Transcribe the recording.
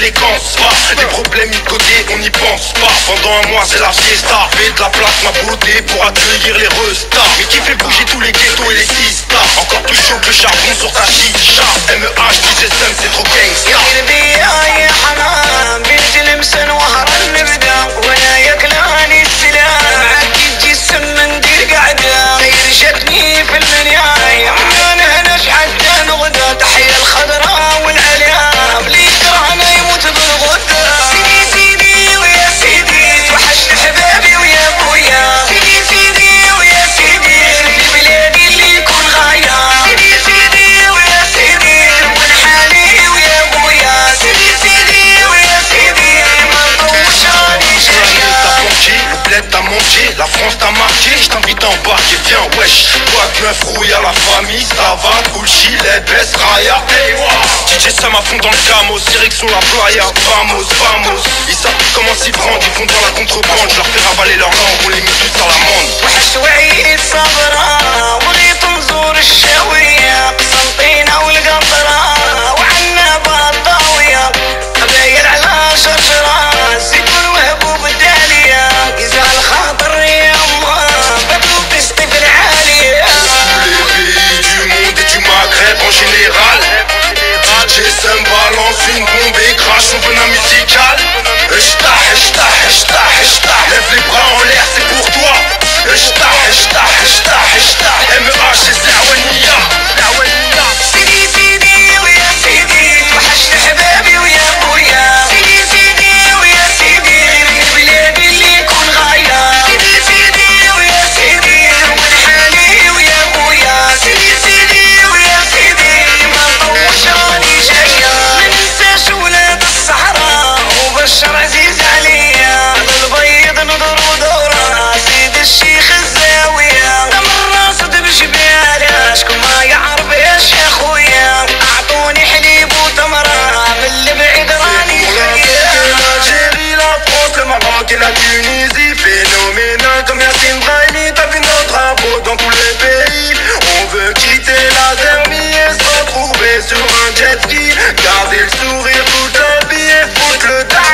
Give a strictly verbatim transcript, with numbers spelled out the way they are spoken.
déléquence va. Les problèmes mis de côté, on n'y pense pas. Pendant un mois c'est la fiesta. Fais de la place ma beauté pour accueillir les restas. Mais qui fait bouger tous les ghettos et les sistas. Encore plus chaud que le charbon sur ta chicha. M E H, D J Sam, c'est trop gangsta. جتني في المنياي انا هنش حتى نغدى تحية الخضراء والعليام لي كرهنا يموت بالغدى سيدي سيدي ويا سيدي توحشني حبابي ويا ابويا سيدي سيدي ويا سيدي في بلادي اللي يكون غاية سيدي سيدي ويا سيدي وين حالي ويا ابويا سيدي سيدي ويا سيدي ما نطوش راني جاية. Le bled t'a manqué, la France t'a marqué. Je t'invite à embarquer, viens wesh. Quoi de neuf, rouille à la famille, ça va, Gucci, les baisses, Raya. Hey, wow. D J Sam à fond dans le camos, direction la playa. Vamos, vamos. Ils savent plus comment s'y prendre, ils vont dans la contrebande. Je leur fais ravaler leur langue, on les met tous à l'amende. وحش وعيد صبرا وغيط نزور الشاوية قسنطينة والقطرة وعنا بالضاوية قبايل على شجرة زيتون وهبوب الدالية يزال خاطر يا أما بدو بستي في العالية. Tous les pays du monde et du Maghreb en général. D J Sam balance une bombe et crache son venin musical. Htah, htah, htah, htah. Lève les bras en l'air, c'est pour toi. Htah, htah, htah, htah. M E H et Zahwania. سيدي سيدي ويا سيدي توحشني حبابي ويا ابويا سيدي سيدي ويا سيدي في بلادي اللي يكون غاية سيدي سيدي ويا سيدي وين حالي ويا ابويا سيدي سيدي ويا سيدي ما نطوش راني جاية. ما ننساش ولاد الصحراء وبشر عزيز عليا البيض نضرو دورة سيد الشيخ الزاوية تمر راصد بجبالة شكون ما يعرف ايش يا خويا اعطوني حليب وتمرة من اللي بعيد راني جاية. L'Algérie, la France, le Maroc et la Tunisie. Phénoménal comme Yassine Brahimi. T'as vu nos drapeaux dans tous les pays. On veut quitter la Zermie et se retrouver sur un jet ski. Garder le sourire toute la vie et foutre le daron.